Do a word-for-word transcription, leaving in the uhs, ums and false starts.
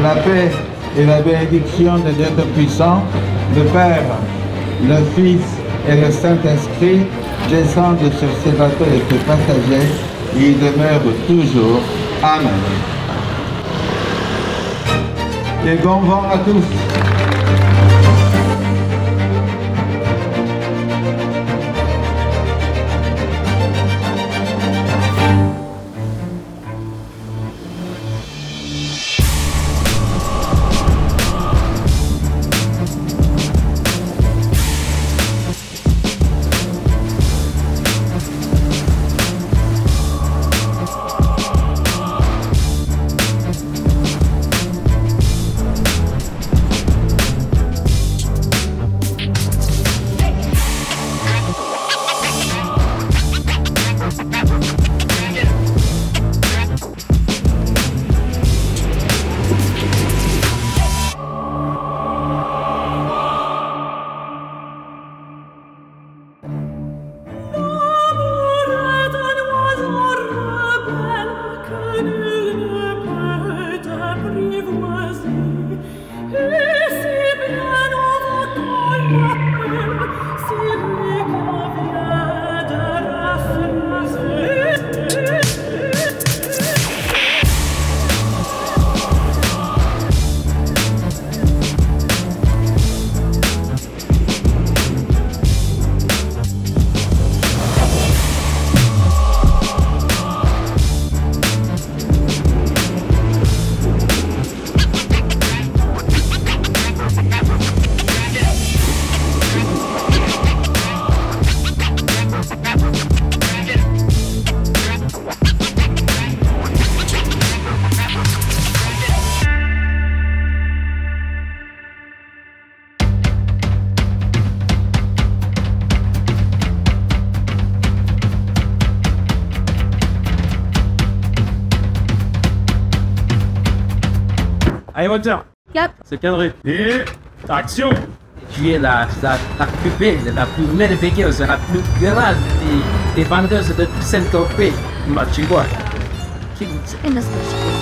la paix et la bénédiction de Dieu Tout-Puissant, le Père, le Fils et le Saint-Esprit descendent sur ces bateaux et ces passagers et y demeurent toujours. Amen. Et bon vent à tous. Allez, moteur. Cap. C'est cadré. Et action. Tu es la, la, la plus belle, la plus merveilleuse, la plus grande des, des vendeuses de Saint-Tropez. Bah, tu vois. In the station.